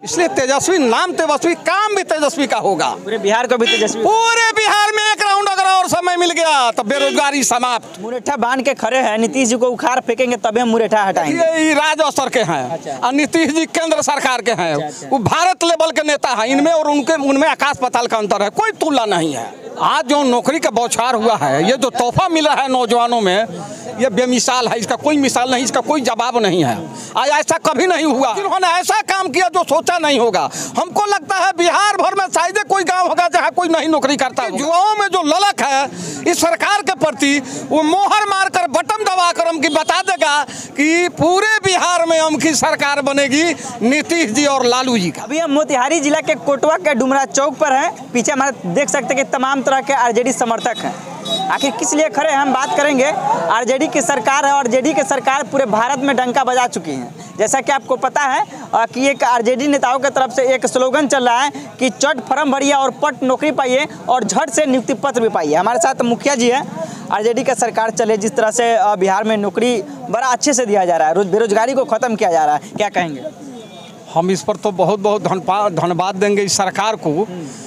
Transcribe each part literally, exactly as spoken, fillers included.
इसलिए तेजस्वी नाम तेजस्वी, काम भी तेजस्वी का होगा। पूरे बिहार को भी तेजस्वी, पूरे बिहार में एक राउंड अगर और समय मिल गया तो बेरोजगारी समाप्त। मुरेठा बांध के खड़े हैं, नीतीश जी को उखाड़ फेंकेंगे तभी हम मुरेठा हटाएंगे। ये राज्य स्तर के हैं। अच्छा। और नीतीश जी केंद्र सरकार के हैं। अच्छा, अच्छा। वो भारत लेवल के नेता हैं। इनमें और उनके उनमें आकाश पाताल का अंतर है, कोई तुलना नहीं है। आज जो नौकरी का बौछार हुआ है, ये जो तोहफा मिल रहा है नौजवानों में, ये बेमिसाल है। इसका कोई मिसाल नहीं, इसका कोई जवाब नहीं है। आज ऐसा कभी नहीं हुआ। इन्होंने ऐसा काम किया जो सोचा नहीं होगा। हमको लगता है बिहार भर में शायद कोई गांव होगा जहां कोई नहीं नौकरी करता। युवाओं में जो ललक है इस सरकार के प्रति, वो मोहर मारकर बटन दबाकर हमकी बता देगा कि पूरे बिहार में हमकी सरकार बनेगी नीतीश जी और लालू जी का। अभी हम मोतिहारी जिला के कोटवा के डुमरा चौक पर हैं। पीछे हमारे देख सकते हैं कि तमाम तरह के आरजेडी समर्थक हैं। आखिर किस लिए खड़े हैं हम बात करेंगे। आरजेडी की सरकार है और आरजेडी की सरकार पूरे भारत में डंका बजा चुकी है। जैसा कि आपको पता है कि एक आरजेडी नेताओं की तरफ से एक स्लोगन चल रहा है कि चट फॉर्म भरिए और पट नौकरी पाइए और झट से नियुक्ति पत्र भी पाइए। हमारे साथ मुखिया जी है। आरजेडी का सरकार चले, जिस तरह से बिहार में नौकरी बड़ा अच्छे से दिया जा रहा है, बेरोजगारी को ख़त्म किया जा रहा है, क्या कहेंगे? हम इस पर तो बहुत बहुत धन्यवाद धन्यवाद देंगे इस सरकार को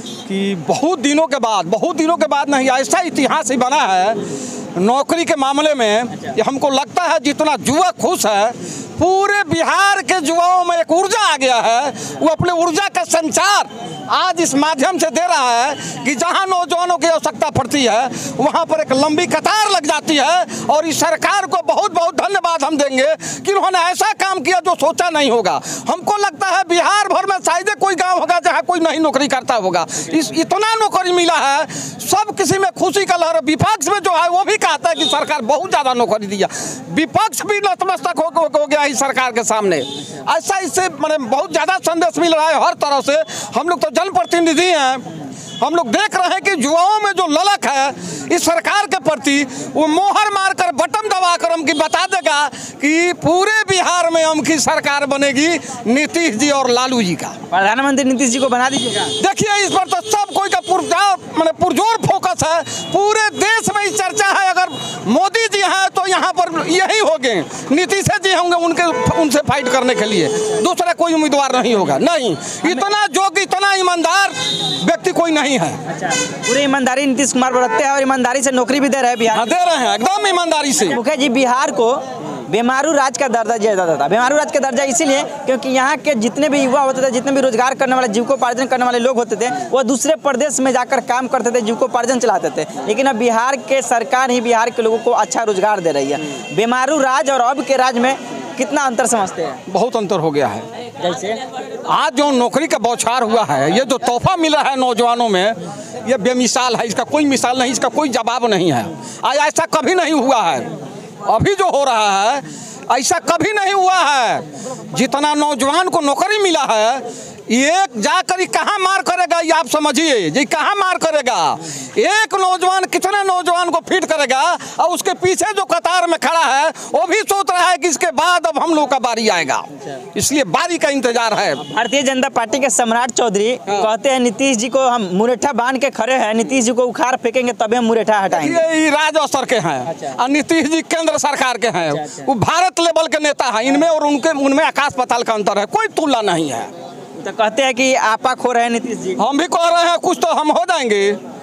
कि बहुत दिनों के बाद बहुत दिनों के बाद नहीं, ऐसा इतिहास ही बना है नौकरी के मामले में। ये हमको लगता है जितना युवा खुश है, पूरे बिहार के युवाओं में एक ऊर्जा आ गया है। वो अपने ऊर्जा का संचार आज इस माध्यम से दे रहा है कि जहां नौजवानों की आवश्यकता पड़ती है वहां पर एक लंबी कतार लग जाती है। और इस सरकार को बहुत बहुत धन्यवाद हम देंगे कि उन्होंने ऐसा काम किया जो सोचा नहीं होगा। हमको लगता है बिहार भर में शायद कोई गांव होगा जहां कोई नहीं नौकरी करता होगा। इस इतना नौकरी मिला है, सब किसी में खुशी का लहर। विपक्ष में जो है वो भी कहता है कि सरकार बहुत ज़्यादा नौकरी दिया। विपक्ष भी नतमस्तक हो, हो, हो गया इस सरकार के सामने। ऐसा इससे मैंने बहुत ज़्यादा संदेश मिल रहा है हर तरह से। हम लोग तो जनप्रतिनिधि हैं, हम लोग देख रहे हैं कि युवाओं में जो ललक है इस सरकार के प्रति, वो मोहर मारकर बटन दबाकर हमकी बता देगा कि पूरे बिहार में हमकी सरकार बनेगी नीतीश जी और लालू जी का। प्रधानमंत्री नीतीश जी को बना दीजिएगा। देखिए इस पर तो सब कोई का पुरजोर मैंने पुरजोर फोकस है। पूरे देश में इस चर्चा है, अगर मोदी जी हैं तो यहाँ पर यही होंगे, नीतीश जी होंगे उनके उनसे फाइट करने के लिए। दूसरा कोई उम्मीदवार नहीं होगा। नहीं, इतना योग्य इतना ईमानदार व्यक्ति कोई नहीं है। अच्छा, पूरी ईमानदारी नीतीश कुमार बरतते हैं और ईमानदारी से नौकरी भी दे रहे हैं बिहार। हाँ, दे रहे हैं एकदम ईमानदारी से। मुखिया जी, बिहार को बेमारू राज्य का दर्जा दिया जाता था। बेमारू राज्य का दर्जा इसीलिए क्योंकि यहाँ के जितने भी युवा होते थे, जितने भी रोजगार करने वाले जीविकोपार्जन करने वाले लोग होते थे, वो दूसरे प्रदेश में जाकर काम करते थे, जीविकोपार्जन चलाते थे। लेकिन अब बिहार के सरकार ही बिहार के लोगों को अच्छा रोजगार दे रही है। बेमारू राज्य और अब के राज्य में कितना अंतर समझते हैं? बहुत अंतर हो गया है। जैसे आज जो नौकरी का बौछार हुआ है, ये जो तोहफा मिला है नौजवानों में, ये बेमिसाल है। इसका कोई मिसाल नहीं, इसका कोई जवाब नहीं है। आज ऐसा कभी नहीं हुआ है। अभी जो हो रहा है ऐसा कभी नहीं हुआ है। जितना नौजवान को नौकरी मिला है, एक जाकर कहाँ मार करेगा ये आप समझिए। ये कहाँ मार करेगा, एक नौजवान कितने नौजवान को फिट करेगा। और उसके पीछे जो कतार में खड़ा है वो भी सोच रहा है कि इसके बाद अब हम लोग का बारी आएगा। इसलिए बारी का इंतजार है। भारतीय जनता पार्टी के सम्राट चौधरी कहते हैं नीतीश जी को हम मुरेठा बांध के खड़े हैं, नीतीश जी को उखाड़ फेंकेंगे तभी हम मुरेठा हटाएंगे। ये राज्य स्तर के हैं और नीतीश जी केंद्र सरकार के हैं। वो भारत लेवल के नेता हैं। इनमें और उनके उनमें आकाश पाताल का अंतर है, कोई तुलना नहीं है। तो कहते हैं कि आपा खो रहे हैं नीतीश जी। हम भी कह रहे हैं कुछ तो हम हो जाएंगे।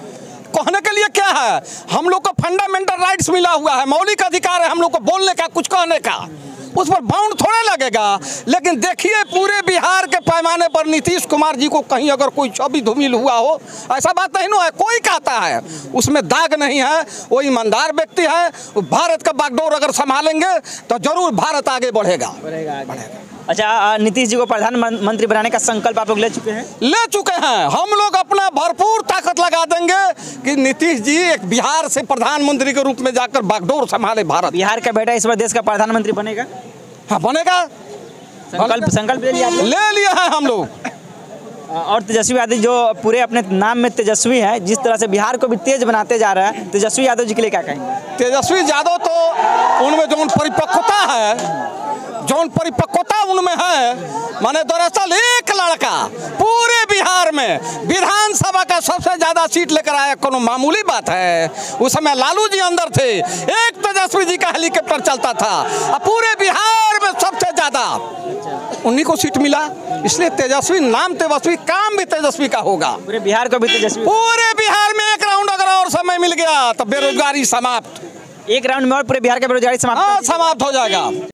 कहने के लिए क्या है, हम लोग को फंडामेंटल राइट्स मिला हुआ है, मौलिक अधिकार है हम लोग को बोलने का, कुछ कहने का। उस पर बाउंड थोड़ा लगेगा। लेकिन देखिए पूरे बिहार के पैमाने पर नीतीश कुमार जी को कहीं अगर कोई छवि धूमिल हुआ हो, ऐसा बात नहीं ना है। कोई कहता है उसमें दाग नहीं है। वो ईमानदार व्यक्ति है। भारत का बागडोर अगर संभालेंगे तो जरूर भारत आगे बढ़ेगा बढ़ेगा। अच्छा, नीतीश जी को प्रधानमंत्री बनाने का संकल्प आप लोग ले चुके हैं? ले चुके हैं। हम लोग अपना भरपूर ताकत लगा देंगे कि नीतीश जी एक बिहार से प्रधानमंत्री के रूप में जाकर बागडोर संभाले भारत। बिहार का बेटा इस बार देश का प्रधानमंत्री बनेगा? हाँ, बनेगा। संकल्प संकल्प ले लिया ले लिया है हम लोग। और तेजस्वी यादव जो पूरे अपने नाम में तेजस्वी है, जिस तरह से बिहार को भी तेज बनाते जा रहा है, तेजस्वी यादव जी के लिए क्या कहेंगे? तेजस्वी यादव तो उनमें जो परिपक्वता है, जो परिपक्वता उनमें है, माने दरअसल एक लड़का पूरे बिहार में में विधानसभा का सबसे ज्यादा सीट लेकर आया कोनो मामूली बात है। उस समय लालू जी अंदर थे, एक तेजस्वी जी का हेलीकॉप्टर चलता था और पूरे बिहार में सबसे ज्यादा उन्हीं को सीट मिला। इसलिए तेजस्वी नाम तेजस्वी, काम भी तेजस्वी का होगा। पूरे बिहार को भी तेजस्वी, पूरे बिहार में एक राउंड अगर और समय मिल गया तो बेरोजगारी समाप्त, एक राउंड में और पूरे बिहार का बेरोजगारी समाप्त हाँ समाप्त हो जाएगा।